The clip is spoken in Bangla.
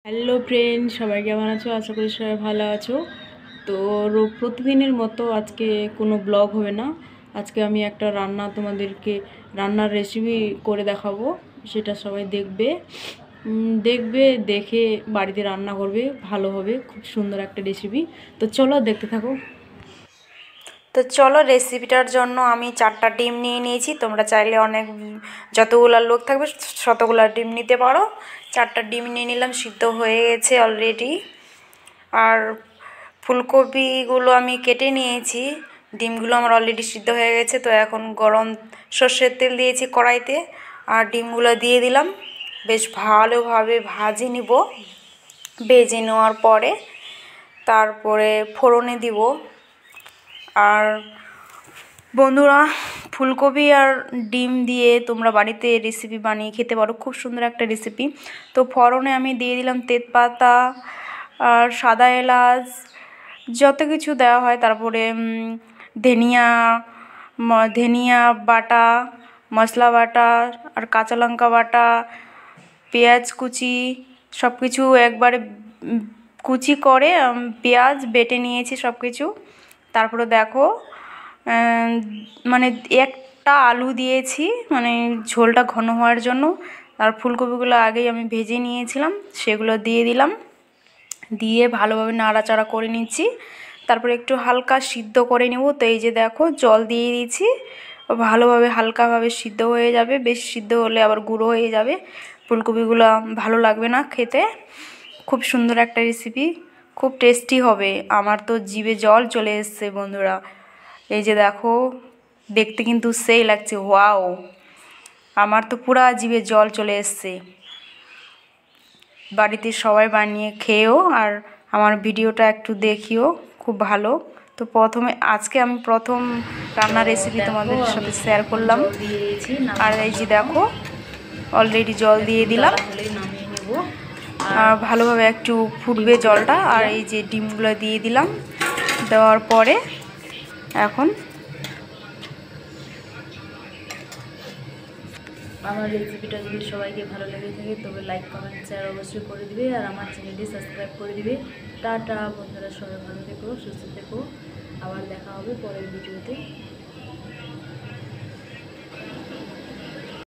হ্যালো ফ্রেন্ড, সবাই কেমন আছো? আশা করি সবাই ভালো আছো। তো প্রতিদিনের মতো আজকে কোনো ব্লগ হবে না। আজকে আমি একটা তোমাদেরকে রান্নার রেসিপি করে দেখাবো। সেটা সবাই দেখবে দেখে বাড়িতে রান্না করবে, ভালো হবে। খুব সুন্দর একটা রেসিপি। তো চলো দেখতে থাকো। তো চলো, রেসিপিটার জন্য আমি 4টা ডিম নিয়ে নিয়েছি। তোমরা চাইলে যতগুলো লোক থাকবে ততগুলো ডিম নিতে পারো। 4টা ডিম নিয়ে নিলাম, সিদ্ধ হয়ে গেছে অলরেডি। আর ফুলকপিগুলো আমি কেটে নিয়েছি। ডিমগুলো আমার অলরেডি সিদ্ধ হয়ে গেছে। তো এখন গরম সর্ষের তেল দিয়েছি কড়াইতে, আর ডিমগুলো দিয়ে দিলাম। বেশ ভালোভাবে ভেজে নেওয়ার পরে তারপরে ফোড়নে দিব। আর বন্ধুরা, ফুলকপি আর ডিম দিয়ে তোমরা বাড়িতে রেসিপি বানিয়ে খেতে পারো, খুব সুন্দর একটা রেসিপি। তো ফোড়নে আমি দিয়ে দিলাম তেজপাতা আর সাদা এলাচ, যত কিছু দেওয়া হয়। তারপরে ধনিয়া বাটা, মশলা বাটা, আর কাঁচা লঙ্কা বাটা, পেঁয়াজ কুচি, সব কিছু একবারে কুচি করে পেঁয়াজ বেটে নিয়েছি সব কিছু। তারপরে দেখো, মানে একটা আলু দিয়েছি, মানে ঝোলটা ঘন হওয়ার জন্য। আর ফুলকপিগুলো আগেই আমি ভেজে নিয়েছিলাম, সেগুলো দিয়ে দিলাম। দিয়ে ভালোভাবে নাড়াচাড়া করে নিচ্ছি। তারপরে একটু হালকা সিদ্ধ করে নেব। তো এই যে দেখো, জল দিয়ে দিয়েছি। ভালোভাবে হালকাভাবে সিদ্ধ হয়ে যাবে। বেশ সিদ্ধ হলে আবার গুঁড়ো হয়ে যাবে, ফুলকপিগুলো ভালো লাগবে না খেতে। খুব সুন্দর একটা রেসিপি, খুব টেস্টি হবে। আমার তো জিভে জল চলে এসছে বন্ধুরা। এই যে দেখো, দেখতে কিন্তু সেই লাগছে, ওয়াও! আমার তো পুরা জিভে জল চলে এসছে। বাড়িতে সবাই বানিয়ে খেয়েও আর আমার ভিডিওটা একটু দেখিও, খুব ভালো। তো আজকে আমি প্রথম রান্নার রেসিপি তোমাদের সাথে শেয়ার করলাম। আর এই যে দেখো, অলরেডি জল দিয়ে দিলাম। নামিয়ে নেব। আর ভালোভাবে একটু ফুটবে জলটা। আর এই যে ডিমগুলো দিয়ে দিলাম। দেওয়ার পরে এখন আমার রেসিপিটা যদি সবাইকে ভালো লেগে থাকে তবে লাইক কমেন্ট শেয়ার অবশ্যই করে দিবে, আর আমার চ্যানেলটি সাবস্ক্রাইব করে দিবে। টাটা বন্ধুরা, সবাই ভালো থেকো, সুস্থ থেকো। আবার দেখা হবে পরের ভিডিওতে।